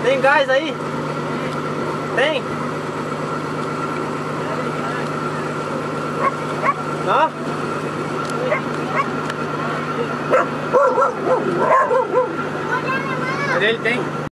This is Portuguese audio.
Tem gás aí? Tem? Ó. Mas ele tem.